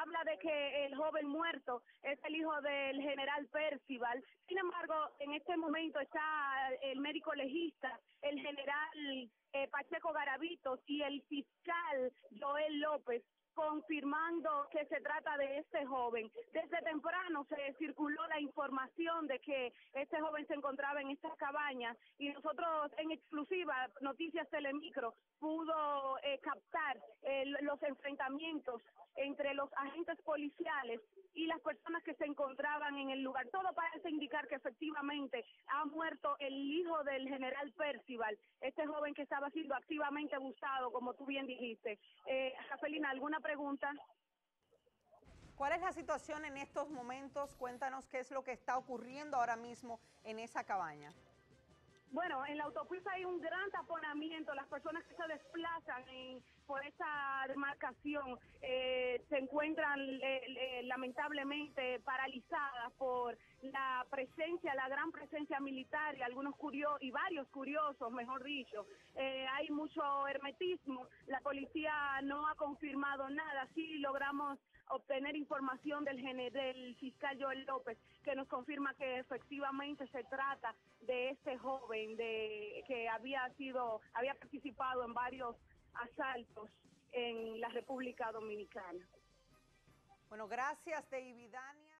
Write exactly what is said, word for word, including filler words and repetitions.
habla de que el joven muerto es el hijo del general Percival. Sin embargo, en este momento está el médico legista, el general eh, Pacheco Garavitos y el fiscal Joel López, confirmando que se trata de este joven. Desde temprano se circuló la información de que este joven se encontraba en esta cabaña y nosotros en exclusiva, Noticias Telemicro, pudo eh, captar eh, los enfrentamientos entre los agentes policiales y las personas que se encontraban en el lugar. Todo parece indicar que efectivamente ha muerto el hijo del general Percival, este joven que estaba siendo activamente buscado, como tú bien dijiste. Eh, Rafelina, ¿alguna pregunta? ¿Cuál es la situación en estos momentos? Cuéntanos qué es lo que está ocurriendo ahora mismo en esa cabaña. Bueno, en la autopista hay un gran taponamiento. Las personas que se desplazan en, por esa demarcación eh, se encuentran eh, eh, lamentablemente paralizadas por la presencia, la gran presencia militar y algunos curiosos, y varios curiosos, mejor dicho. Eh, hay mucho hermetismo. La policía no ha confirmado nada. Sí logramos obtener información del, del fiscal Joel López, que nos confirma que efectivamente se trata de este joven de que había sido, había participado en varios asaltos en la República Dominicana. Bueno, gracias, Davidania.